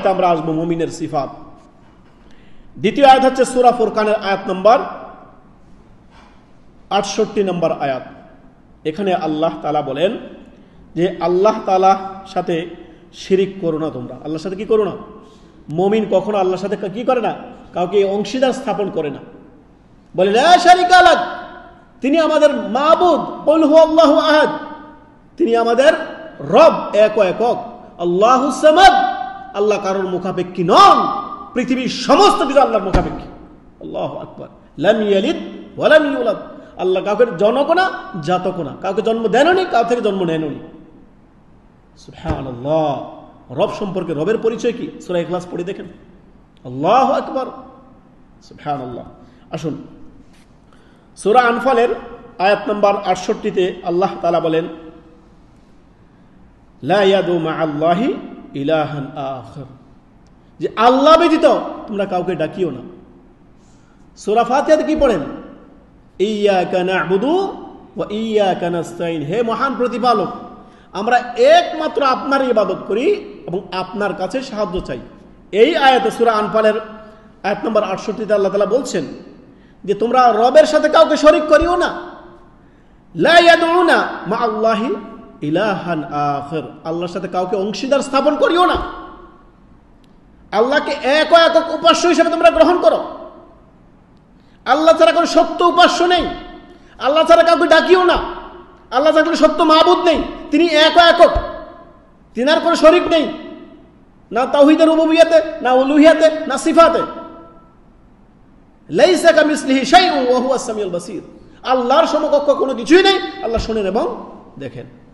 আয়াতে আমরা আসবো মুমিনের সিফাত। দ্বিতীয় আয়াত হচ্ছে সূরা ফুরকানের আয়াত নম্বর 68 নম্বর আয়াত। এখানে আল্লাহ তাআলা বলেন যে আল্লাহ তাআলা সাথে শিরিক করো না তোমরা। আল্লাহর সাথে কি করো না? মুমিন কখনো আল্লাহর সাথে কি করে না? কাউকে অংশীদার স্থাপন করে না। বলে লা শারিকা লাক, তিনি আমাদের মাবুদ, কুল হুয়াল্লাহু আহাদ, তিনি আমাদের রব, একক। আল্লাহুস সামাদ, আল্লাহ কারোর মুখাপেক্ষী নন, পৃথিবীর সমস্ত কিছু আল্লাহর মুখাপেক্ষী। আল্লাহু আকবার। লাম ইয়ালিদ ওয়া লাম ইউলাদ, আল্লাহ কাউকে জনক না জাতক না, কাউকে জন্ম দেননি, কাউ থেকে জন্ম নেননি। সুবহানাল্লাহ। রব সম্পর্কে রবের পরিচয় কি? সূরা ইখলাস পড়ে দেখেন। আল্লাহু আকবার, সুবহানাল্লাহ। আসুন সূরা আনফালের আয়াত নম্বর 68-তে আল্লাহ তাআলা বলেন লা ইয়াদু মা'আল্লাহি ইলাহান আখির, যে আল্লাহ ব্যতীত তোমরা কাউকে ডাকিও না। সূরা ফাতিহাতে কি পড়েন? ইয়্যাকা না'বুদু ওয়া ইয়্যাকা নাস্তাইন, হে মহান প্রতিপালক, আমরা একমাত্র আপনার ইবাদত করি এবং আপনার কাছে সাহায্য চাই। এই আয়াতে সূরা আনফালের আয়াত নম্বর 68-তে আল্লাহ তাআলা বলছেন যে তোমরা রবের সাথে কাউকে শরীক করিও না। লা ইয়াদউনা মা'আল্লাহি ইলাহান আখির, আল্লাহর সাথে কাউকে অংশীদার স্থাপন করিও না। আল্লাহকে একক উপাস্য হিসেবে তোমরা গ্রহণ করো। আল্লাহ ছাড়া কোনো সত্য উপাস্য নেই। আল্লাহ ছাড়া কাউকে ডাকিও না। আল্লাহ ছাড়া কোনো সত্য মাবুদ নেই। তিনি একক, তিনার কোনো শরীক নেই, না তাওহীদের রুবুবিয়্যাতে, না উলুহিয়াতে, না সিফাতে। লাইসা কামিসলিহি শাইউন ওয়া হুয়াস সামিউল বাসীর, আল্লাহর সমকক্ষ কোনো কিছুই নেই, আল্লাহ শোনেন এবং দেখেন।